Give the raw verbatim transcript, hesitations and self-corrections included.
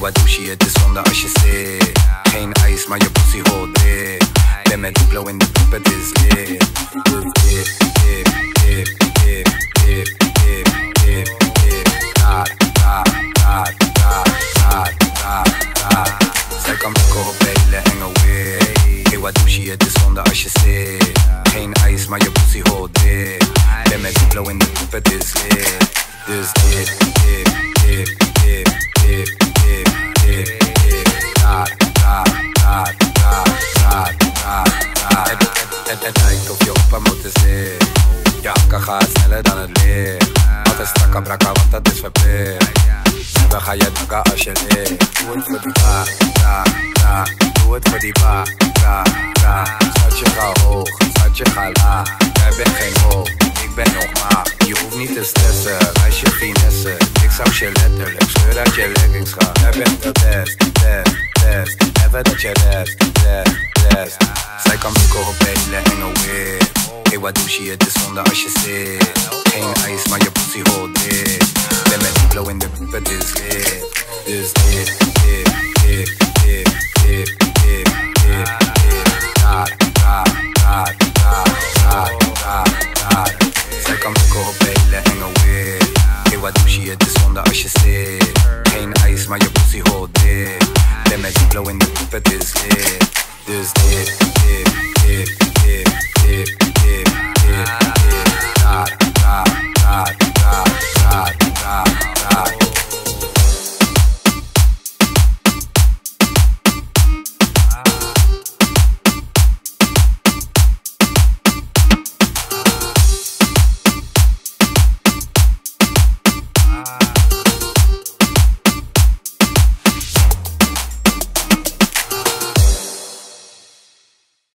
wat douche, het is zonde als je zit. Geen ijs, maar je pussy hoort dit. Ben met Diplo in de club, het is lit. Dus dip, dip, dip, dip, dip, dip, dip, dip. Raar, raar, raar, raar, raar, raar, raar. Zij kan pikken op hele enge weer. Hey, wat douche, het is zonde als je zit. Geen ijs, maar je pussy hoort dit. Ben met Diplo in de club, het is lit. Dus dip, dip, dip, dip, dip, dip, dip, dip. Raar, raar, raar, raar, raar, raar, raar. Het, het, het, het lijkt of je op hem moet zitten. Je akka gaat sneller dan het licht. Altijd strakke brakka, want dat is verplicht. Dan ga je dakken als je ligt. Doe het voor die ba, ba, ba. Doe het voor die ba, ba, ba. Schatje ga hoog, schatje ga laag. Jij bent geen hoog, ik ben nog maar. Je hoeft niet te stressen, wijs je finesse. Ik zou je letterlijk scheur uit je leggings gaan. Jij bent de best, best, best. Even dat je rest, rest, rest. Zij kan pikken op hele enge weer. Hey, wat douche, het is zonde als je zit. Geen ijs, maar je pussy hoort dit. Ben met Diplo in de club, het is lit. Dus dip, dip, dip, dip, dip, dip, dip, dip. Raar, raar, raar, raar, raar, raar, raar. Zij kan pikken op hele enge weer. Hey, wat douche, het is zonde als je zit. Geen ijs, maar je pussy hoort dit. Ben met Diplo in de club, het is lit.